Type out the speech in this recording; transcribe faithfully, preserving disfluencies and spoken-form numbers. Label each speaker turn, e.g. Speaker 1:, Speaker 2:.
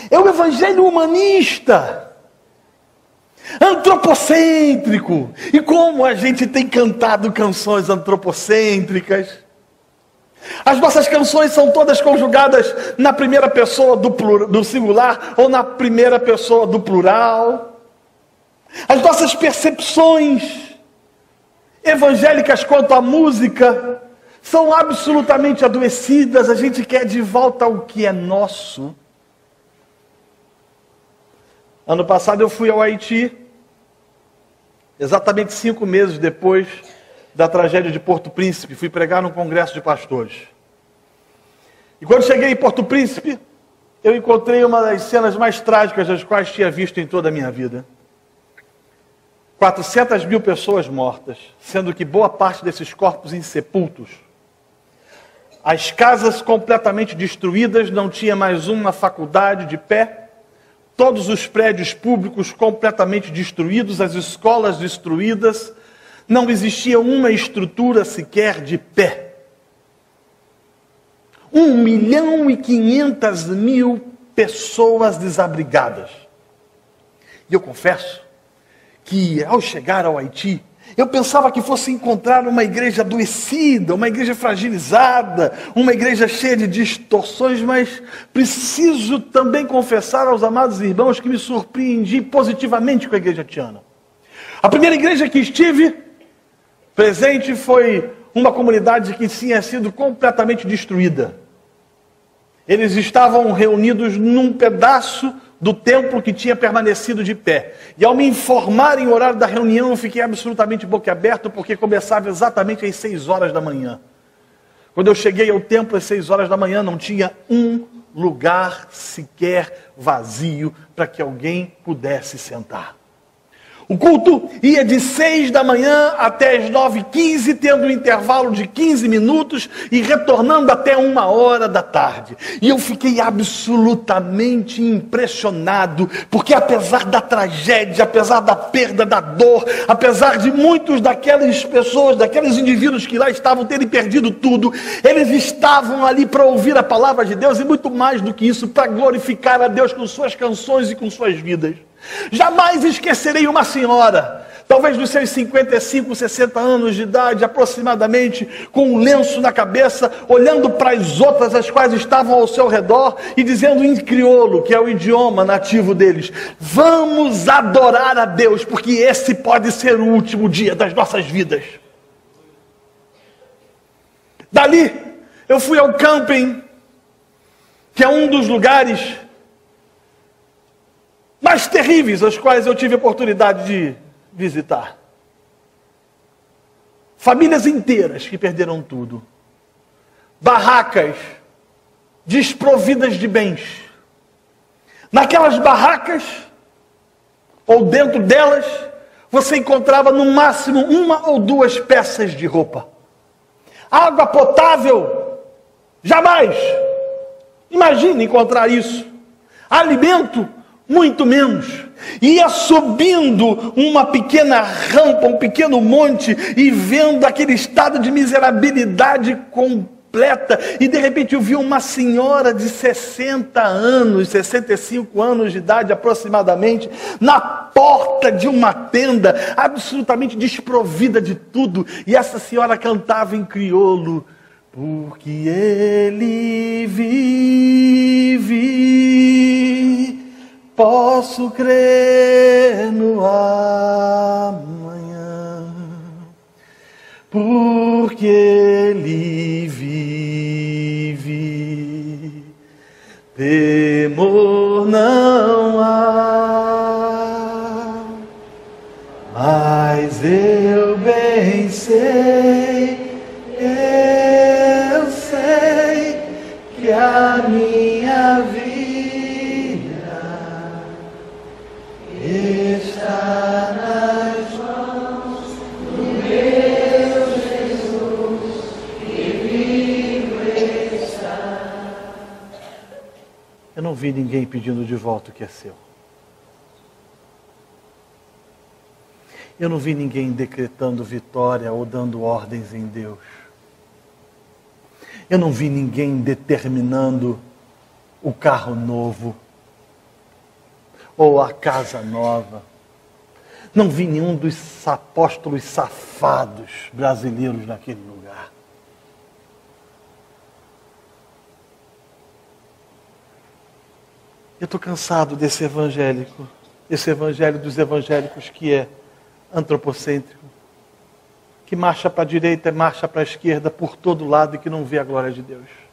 Speaker 1: É o evangelho humanista, antropocêntrico. E como a gente tem cantado canções antropocêntricas. As nossas canções são todas conjugadas na primeira pessoa do, plural, do singular ou na primeira pessoa do plural. As nossas percepções evangélicas quanto à música são absolutamente adoecidas. A gente quer de volta o que é nosso. Ano passado eu fui ao Haiti, exatamente cinco meses depois da tragédia de Porto Príncipe. Fui pregar num congresso de pastores. E quando cheguei em Porto Príncipe, eu encontrei uma das cenas mais trágicas das quais tinha visto em toda a minha vida. quatrocentas mil pessoas mortas, sendo que boa parte desses corpos insepultos. As casas completamente destruídas, não tinha mais uma faculdade de pé. Todos os prédios públicos completamente destruídos, as escolas destruídas. Não existia uma estrutura sequer de pé. Um milhão e quinhentas mil pessoas desabrigadas. E eu confesso que ao chegar ao Haiti, eu pensava que fosse encontrar uma igreja adoecida, uma igreja fragilizada, uma igreja cheia de distorções, mas preciso também confessar aos amados irmãos que me surpreendi positivamente com a igreja haitiana. A primeira igreja que estive presente foi uma comunidade que tinha sido completamente destruída. Eles estavam reunidos num pedaço do templo que tinha permanecido de pé. E ao me informarem o horário da reunião, eu fiquei absolutamente boquiaberto, porque começava exatamente às seis horas da manhã. Quando eu cheguei ao templo às seis horas da manhã, não tinha um lugar sequer vazio para que alguém pudesse sentar. O culto ia de seis da manhã até as nove e quinze, tendo um intervalo de quinze minutos e retornando até uma hora da tarde. E eu fiquei absolutamente impressionado, porque apesar da tragédia, apesar da perda, da dor, apesar de muitos daquelas pessoas, daqueles indivíduos que lá estavam terem perdido tudo, eles estavam ali para ouvir a palavra de Deus e muito mais do que isso, para glorificar a Deus com suas canções e com suas vidas. Jamais esquecerei uma senhora, talvez dos seus cinquenta e cinco, sessenta anos de idade aproximadamente, com um lenço na cabeça, olhando para as outras as quais estavam ao seu redor e dizendo em crioulo, que é o idioma nativo deles: vamos adorar a Deus, porque esse pode ser o último dia das nossas vidas. Dali eu fui ao camping, que é um dos lugares mais terríveis aos quais eu tive a oportunidade de visitar. Famílias inteiras que perderam tudo. Barracas desprovidas de bens. Naquelas barracas, ou dentro delas, você encontrava no máximo uma ou duas peças de roupa. Água potável, jamais. Imagine encontrar isso. Alimento, muito menos. Ia subindo uma pequena rampa, um pequeno monte, e vendo aquele estado de miserabilidade completa, e de repente eu vi uma senhora de sessenta anos, sessenta e cinco anos de idade aproximadamente, na porta de uma tenda, absolutamente desprovida de tudo, e essa senhora cantava em crioulo: porque ele vive, posso crer no amanhã, porque ele vive, temor não há, mas eu bem sei, eu sei que a minha vida está nas mãos do meu Jesus, que vivo está. Eu não vi ninguém pedindo de volta o que é seu. Eu não vi ninguém decretando vitória ou dando ordens em Deus. Eu não vi ninguém determinando o carro novo. ou a casa nova. Não vi nenhum dos apóstolos safados brasileiros naquele lugar. Eu estou cansado desse evangélico, esse evangelho dos evangélicos que é antropocêntrico, que marcha para a direita e marcha para a esquerda por todo lado e que não vê a glória de Deus.